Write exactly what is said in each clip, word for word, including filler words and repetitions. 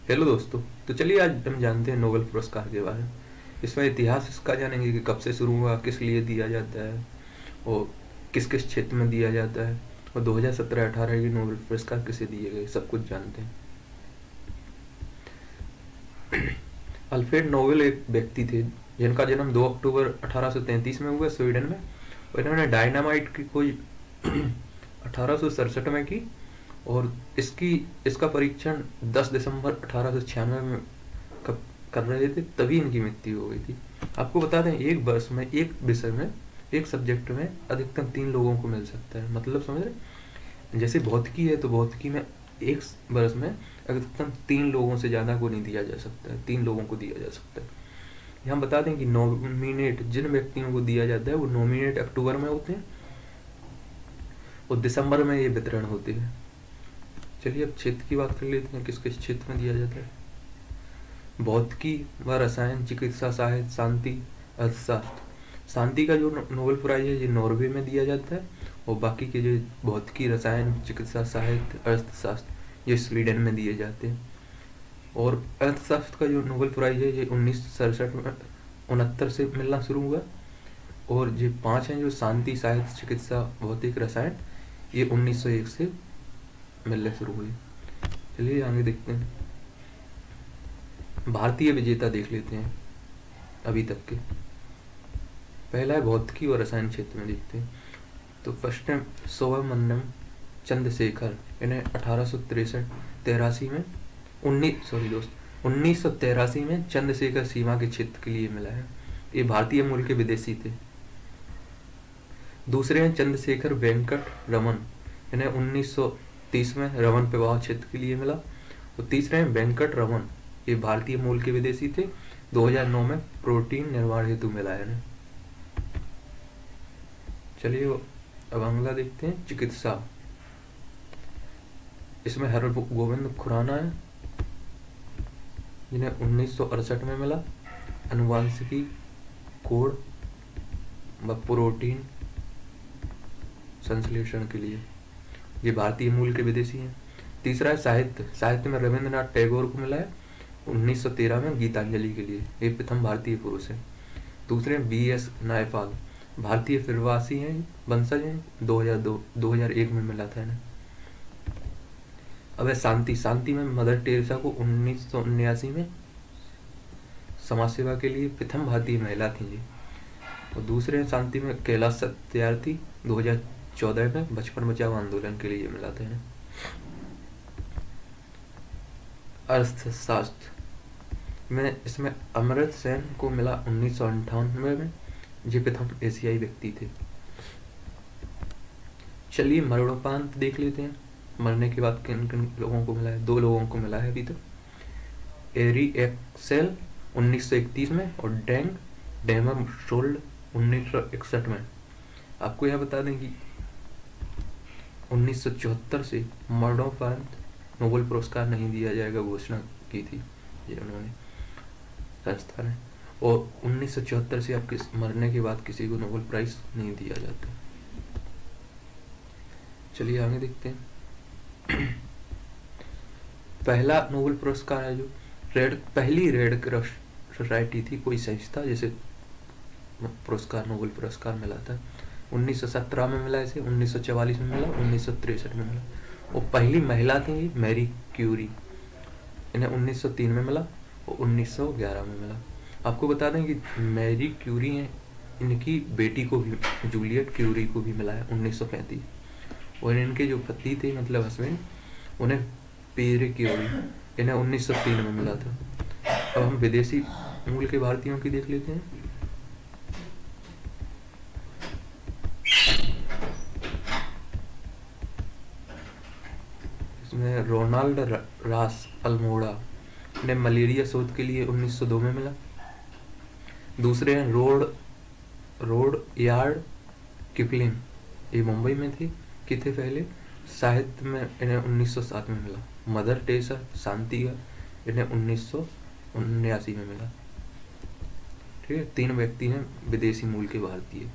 Hello दोस्तों। तो चलिए आज हम जानते हैं नोबेल पुरस्कार के बारे में। इसमें इतिहास इसका जानेंगे कि कब से शुरू हुआ, किस लिए दिया जाता है और किस किस क्षेत्र में दिया जाता है, और दो हज़ार सत्रह अठारह के नोबेल पुरस्कार किसे दिए गए, सब कुछ जानते हैं। अल्फ्रेड नोबेल एक व्यक्ति थे जिनका जन्म दो अक्टूबर अठारह सौ तैंतीस में हुआ स्वीडन में, और इन्होंने डायनामाइट की खोज अठारह सौ सड़सठ में की, और इसकी इसका परीक्षण दस दिसंबर अठारह सौ छियानवे में कब कर रहे थे, तभी इनकी मृत्यु हो गई थी। आपको बता दें, एक वर्ष में एक विषय में एक सब्जेक्ट में अधिकतम तीन लोगों को मिल सकता है। मतलब समझ रहे, जैसे भौतिकी है तो भौतिकी में एक वर्ष में अधिकतम तीन लोगों से ज़्यादा को नहीं दिया जा सकता है, तीन लोगों को दिया जा सकता है। यहाँ बता दें कि नॉमिनेट जिन व्यक्तियों को दिया जाता है वो नॉमिनेट अक्टूबर में होते हैं और दिसंबर में ये वितरण होते हैं। चलिए अब क्षेत्र की बात कर लेते हैं, किस किस क्षेत्र में दिया जाता है। भौतिकी व रसायन, चिकित्सा, साहित्य, शांति, अर्थशास्त्र। शांति का जो नोबेल प्राइज है ये नॉर्वे में दिया जाता है, और बाकी के जो भौतिकी, रसायन, चिकित्सा, साहित्य, अर्थशास्त्र ये स्वीडन में दिए जाते हैं। और अर्थशास्त्र का जो नोबेल प्राइज है ये उन्नीस सौ सड़सठ में उनहत्तर से मिलना शुरू हुआ, और ये पांच हैं जो शांति, साहित्य, चिकित्सा, भौतिक, रसायन, ये उन्नीस सौ एक से मिलने शुरू हुए। चलिए आगे देखते हैं। भारतीय विजेता देख लेते हैं अभी तक के। पहला है भौतिकी और रसायन क्षेत्र में, देखते हैं। तो फर्स्ट है सुब्रमण्यम चंद्रशेखर, इन्हें अठारह सौ तिरसठ तिरासी में उन्नीस सॉरी दोस्त उन्नीस सौ तिरासी में चंद्रशेखर सीमा के क्षेत्र के लिए मिला है। ये भारतीय मूल के विदेशी थे। दूसरे हैं चंद्रशेखर वेंकट रमन, इन्हें उन्नीस सौ तीस में रमन प्रभाव क्षेत्र के लिए मिला। और तीसरे हैं वेंकट रमन, ये भारतीय मूल के विदेशी थे, दो हज़ार नौ में प्रोटीन निर्माण हेतु मिला है इन्हें। चलिए अब अगला देखते हैं, चिकित्सा। इसमें हरगोविंद खुराना है, जिन्हें उन्नीस सौ अड़सठ में मिला अनुवांशिकी कोड व प्रोटीन संश्लेषण के लिए। ये भारतीय मूल के विदेशी हैं। तीसरा है साहित्य। साहित्य में रविंद्रनाथ टैगोर को मिला है उन्नीस सौ तेरह में गीतांजलि के लिए, ये प्रथम भारतीय पुरुष है। दूसरे हैं बी एस नायपाल, भारतीय फिरवासी हैं, वंशज हैं, दो हज़ार दो दो हज़ार एक में मिला था इन्हें। अब है शांति। शांति में मदर टेरेसा को उन्नीस सौ उन्यासी में समाज सेवा के लिए प्रथम भारतीय महिला थी जी। और दूसरे हैं शांति में कैलाश सत्यार्थी, दो हज़ार चौदह में बचपन बचाओ आंदोलन के लिए मिला था इन्हें। अर्थशास्त्र में इसमें अमृत सेन को मिला उन्नीस सौ अंठानवे में, जो प्रथम एशियाई व्यक्ति थे। चलिए मरणोपरांत देख लेते हैं, मरने के बाद किन किन लोगों को मिला है। दो लोगों को मिला है अभी तक। एरी एक्सेल उन्नीस सौ इकतीस में, और डेंग डेमरशोल्ड उन्नीस सौ इकसठ में। आपको यह बता दें कि उन्नीस सौ चौहत्तर से मरणोपरांत नोबेल पुरस्कार नहीं दिया जाएगा घोषणा की थी ये उन्होंने संस्था ने, और उन्नीस सौ चौहत्तर से अब किस मरने के बाद किसी को नोबेल प्राइज नहीं दिया जाता। चलिए आगे देखते हैं। पहला नोबेल पुरस्कार है जो रेड पहली रेड क्रॉस सोसाइटी थी, कोई संस्था, जैसे पुरस्कार नोबेल पुरस्कार मिला था। उन्नीस सौ सत्रह में मिला इसे, उन्नीस सौ चवालीस में मिला, उन्नीस सौ तिरसठ में मिला। और पहली महिला थी मैरी क्यूरी, इन्हें उन्नीस सौ तीन में मिला और उन्नीस सौ ग्यारह में मिला। आपको बता दें कि मैरी क्यूरी हैं, इनकी बेटी को भी जूलियट क्यूरी को भी मिला है उन्नीस सौ पैंतीस, और इनके जो पति थे मतलब हस्बैंड, उन्हें पीरे क्यूरी, इन्हें उन्नीस सौ तीन में मिला था। अब हम विदेशी मूल के भारतीयों की देख लेते हैं। इसमें रोनाल्ड रास अल्मोड़ा ने मलेरिया शोध के लिए उन्नीस सौ दो में मिला। दूसरे हैं रोड रोड यार्ड किपलिंग, ये मुंबई में थे कि थे पहले। साहित्य में इन्हें उन्नीस सौ सात में मिला। मदर टेरेसा शांति का इन्हें उन्नीस सौ उन्यासी में मिला। ठीक है, तीन व्यक्ति हैं विदेशी मूल के भारतीय।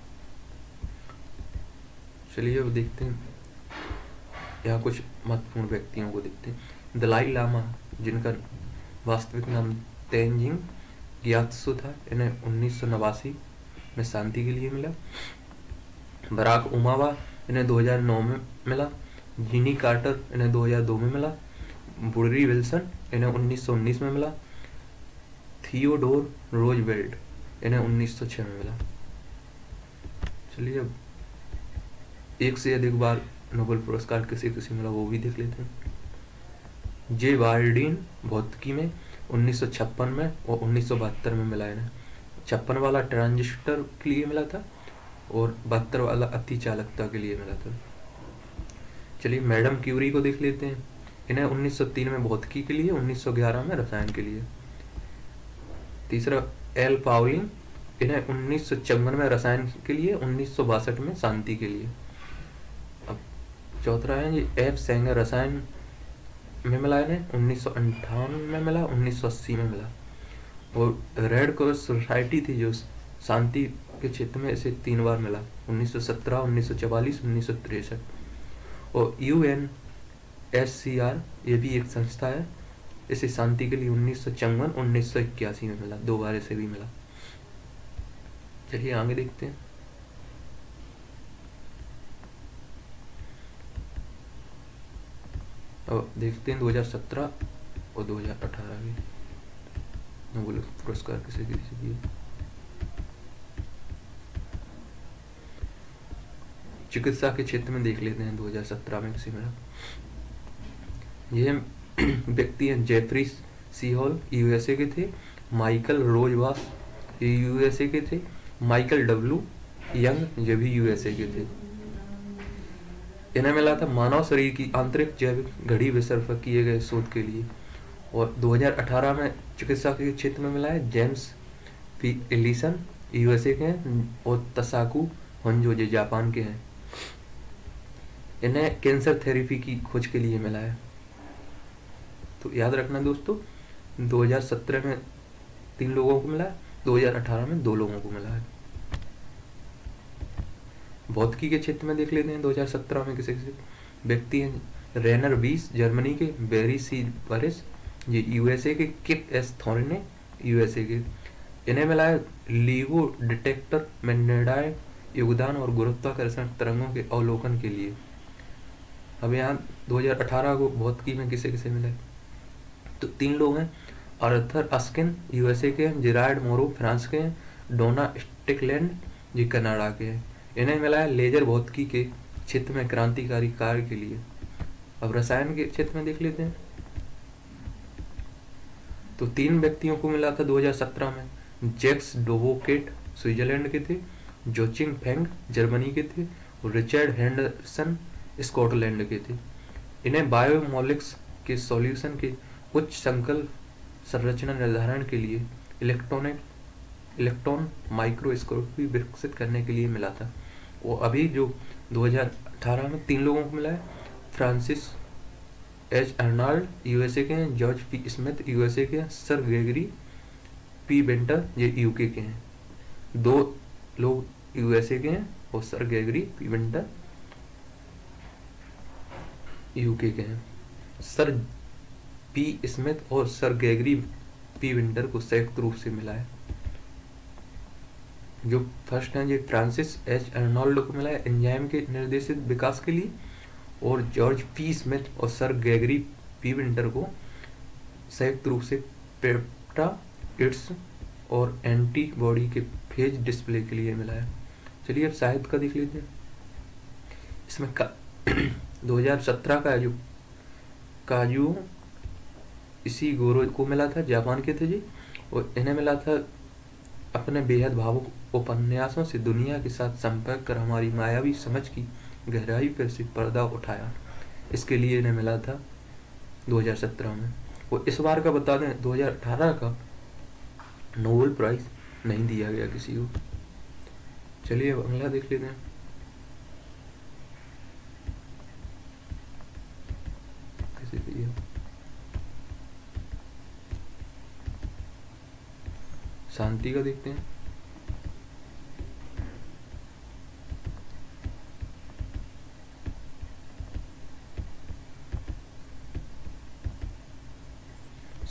चलिए अब देखते हैं यहाँ कुछ महत्वपूर्ण व्यक्तियों को देखते हैं। दलाई लामा, जिनका वास्तविक नाम तेनजिंग ग्यात्सो था, इन्हें उन्नीस सौ नवासी में शांति के लिए मिला। बराक ओबामा, इन्हें दो हज़ार नौ में मिला। जिमी कार्टर, इन्हें दो हज़ार दो में मिला। वुडरो विल्सन, इन्हें उन्नीस सौ उन्नीस में मिला। थियोडोर रूजवेल्ट, इन्हें उन्नीस सौ छह में मिला। चलिए अब एक से अधिक बार नोबेल पुरस्कार किसे किसे मिला वो भी देख लेते हैं। जे बार्डीन भौतिकी में उन्नीस सौ छप्पन में और उन्नीस सौ बहत्तर में मिला इन्हें। छप्पन वाला ट्रांजिस्टर के लिए मिला था और बहत्तर वाला अति चालकता के लिए मिला था। चलिए मैडम क्यूरी को देख लेते हैं। इन्हें उन्नीस सौ तीन में भौतिकी के लिए, उन्नीस सौ ग्यारह में रसायन के लिए। तीसरा एल पाउलिंग, इन्हें उन्नीस सौ चौवन में रसायन के लिए, उन्नीस सौ बासठ में शांति के लिए। अब चौथा है जी एफ सेंगर, रसायन में मिला इन्हें उन्नीस सौ अंठावन में मिला, उन्नीस सौ अस्सी में मिला। और रेड क्रॉस सोसाइटी थी जो शांति के क्षेत्र में इसे तीन बार मिला, उन्नीस सौ सत्रह, उन्नीस सौ चवालीस, उन्नीस सौ तिरसठ। और U N S C R, ये भी एक संस्था है, इसे शांति के लिए उन्नीस सौ चौवन, उन्नीस सौ इक्यासी में मिला, दो बार इसे भी मिला। चलिए आगे देखते हैं। अब देखते हैं दो हज़ार सत्रह और दो हज़ार अठारह के नोबेल पुरस्कार किसे किसे दिए। चिकित्सा के क्षेत्र में देख लेते हैं दो हज़ार सत्रह में किसे मिला। यह व्यक्ति हैं जेफरी सी हॉल, यूएसए के थे। माइकल रोजवास, ये यूएसए के थे। माइकल डब्ल्यू यंग, ये भी यूएसए के थे। इन्हें मिला था मानव शरीर की आंतरिक जैविक घड़ी विषय पर किए गए शोध के लिए। और दो हज़ार अठारह में चिकित्सा के क्षेत्र में मिला है जेम्स पी एलिसन, यूएसए के हैं। और तसाकू होंजो, जो जापान के हैं। इन्हें कैंसर थेरेपी की खोज के लिए मिला है। तो याद रखना दोस्तों, दो हज़ार सत्रह में तीन लोगों को मिला है, दो हज़ार अठारह में दो लोगों को मिला है। भौतिकी के क्षेत्र में देख लेते हैं दो हज़ार सत्रह में किसे किसे व्यक्ति हैं। रेनर बीस, जर्मनी के। बेरी सी परिस, ये यूएसए के। किप एस थॉर्ने, यूएसए के। इन्हें मिला है लीगो डिटेक्टर में निर्णायक योगदान और गुरुत्वाकर्षण तरंगों के अवलोकन के लिए। अब यहाँ दो हज़ार अठारह को भौतिकी में किसे किसे मिला है, तो तीन लोग हैं। आर्थर अस्किन, यूएसए के हैं। जेरार्ड मोरो, फ्रांस के हैं। डोना स्टिकलैंड, ये कनाडा के हैं। इन्हें मिला है लेजर भौतिकी के क्षेत्र में क्रांतिकारी कार्य के लिए। अब रसायन के क्षेत्र में देख लेते हैं, तो तीन व्यक्तियों को मिला था दो हज़ार सत्रह में। जैक्स डोवोकेट, स्विट्जरलैंड के थे। जोचिंग फेंग, जर्मनी के थे। और रिचर्ड हेंडरसन, स्कॉटलैंड के थे। इन्हें बायोमोलिक्स के सॉल्यूशन के उच्च संकल्प संरचना निर्धारण के लिए इलेक्ट्रॉनिक इलेक्ट्रॉन माइक्रोस्कोपी विकसित करने के लिए मिला था। वो अभी जो दो हज़ार अठारह में तीन लोगों को मिला है। फ्रांसिस एच अर्नाल्ड, यूएसए के हैं। जॉर्ज पी स्मिथ, यूएसए के हैं। सर ग्रेगरी पी बेंटर, ये यूके के हैं। दो लोग यूएसए के हैं और sir Gregory P Benter UK के हैं। सर पी स्मिथ और सर ग्रेगरी पी विंटर को संयुक्त रूप से मिला है। जो फर्स्ट है, ये फ्रांसिस एच अर्नोल्ड को मिला है एंजाइम के निर्देशित विकास के लिए। और जॉर्ज पी स्मिथ और सर ग्रेगरी पी विंटर को संयुक्त रूप से पेप्टाइड्स और एंटीबॉडी के फेज डिस्प्ले के लिए मिला है। चलिए अब साहित्य का देख लेते हैं। इसमें का दो हज़ार सत्रह का जो काजू इसी गोरो को मिला था, जापान के थे जी। और इन्हें मिला था अपने बेहद भावुक उपन्यासों से दुनिया के साथ संपर्क कर हमारी मायावी समझ की गहराई पर से पर्दा उठाया। इसके लिए इन्हें मिला था दो हज़ार सत्रह में। और इस बार का बता दें, दो हज़ार अठारह का नोबेल प्राइज नहीं दिया गया किसी को। चलिए अब अगला देख लेते हैं। किसी दिया शांति का देखते हैं।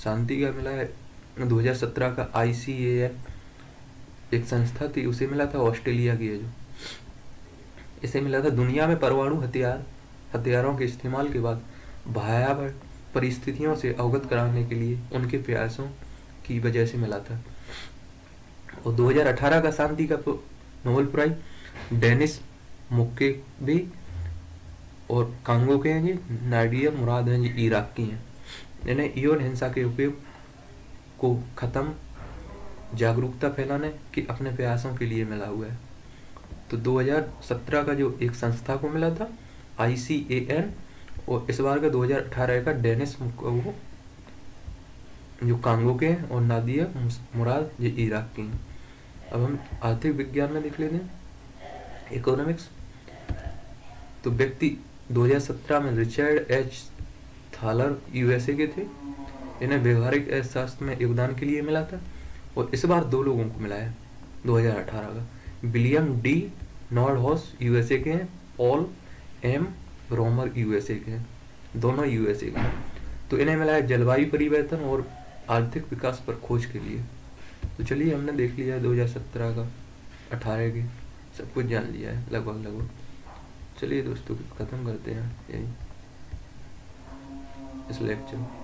शांति का मिला है दो हज़ार सत्रह का आई सी ए एन, एक संस्था थी, उसे मिला था ऑस्ट्रेलिया की है जो, इसे मिला था दुनिया में परमाणु हथियार हथियारों के इस्तेमाल के बाद भयावह परिस्थितियों से अवगत कराने के लिए उनके प्रयासों की वजह से मिला था। और दो हज़ार अठारह का शांति का नोबेल प्राइज डेनिस मुक्वेगे और कांगो के हैं जी, नाडिया मुराद हैं जी, इराक की हैं। इन्हें यौन हिंसा के उपयोग को खत्म जागरूकता फैलाने के अपने प्रयासों के लिए मिला हुआ है। तो दो हज़ार सत्रह का जो एक संस्था को मिला था आई सी ए एन, और इस बार का दो हज़ार अठारह का डेनिस मुक्वेगे जो कांगो के हैं और नादिया मुराद ये इराक की हैं। अब हम आर्थिक विज्ञान में देख लेते हैं, इकोनॉमिक्स। तो व्यक्ति दो हज़ार सत्रह में रिचर्ड एच थालर यूएसए के थे, इन्हें व्यवहारिक अर्थशास्त्र में योगदान के लिए मिला था। और इस बार दो लोगों को मिला है दो हज़ार अठारह का, विलियम डी नॉर्डहॉस यूएसए के हैं, पॉल एम रोमर यूएसए के हैं, दोनों यूएसए के हैं। तो इन्हें मिला है जलवायु परिवर्तन और आर्थिक विकास पर खोज के लिए। तो चलिए हमने देख लिया है दो हज़ार सत्रह का, अठारह के, सब कुछ जान लिया है लगभग लगभग। चलिए दोस्तों खत्म करते हैं यही इस लेक्चर।